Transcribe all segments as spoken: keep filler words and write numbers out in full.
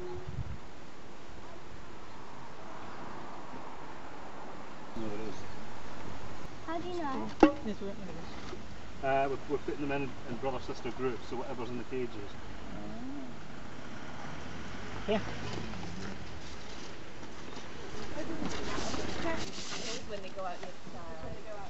No, it is. How do you know? Yes, we're, Uh, we're, we're putting them in, in brother-sister groups, so whatever's in the cages. Yeah. When they go out, you have to style. When they go out.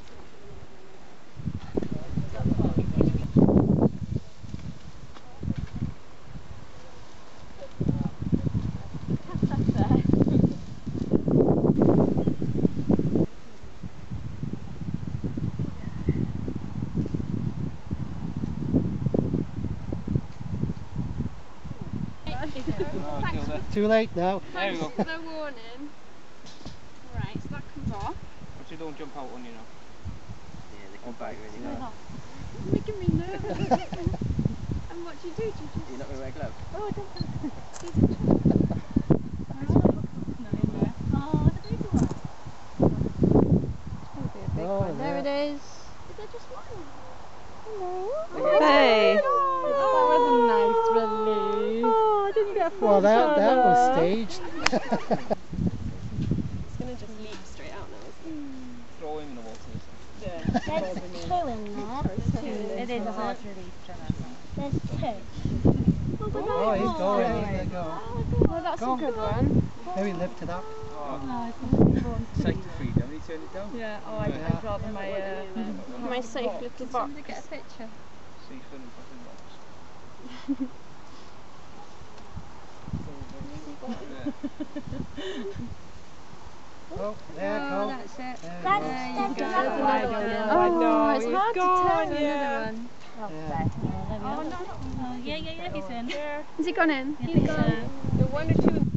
too late now. There we go. The warning. Right, so that comes off. But you don't jump out on you know. Yeah, they come back really well. It's making me nervous. And what do you do? Do you just... You're not going to wear gloves? Oh, I don't know. Oh, there it is. Is there just one? Hello. Hey. Oh, that was a nice release. Oh, I didn't get a well, that, that was staged. It's going to just leap straight out now, isn't it? Throw him in the water. Yeah. There's two in there. It is a hard release, There's two. Oh, he's going. He's going to go. Oh, that's Go a on. good one. Maybe lift it up. Oh, no, safe to feed. Have you turned it down? Yeah, oh, I, Yeah. I'd rather my, uh, My safe little box. get a picture. Safe in the fucking box. Oh, there it goes. That's it. There it That's, goes. that's go. another There's one. another one. Oh, no, it's he's hard gone, to tell. yeah. Another one. Oh, Oh, no. Oh, yeah, yeah, yeah, he's in. Has he gone in? He's in. The one or two.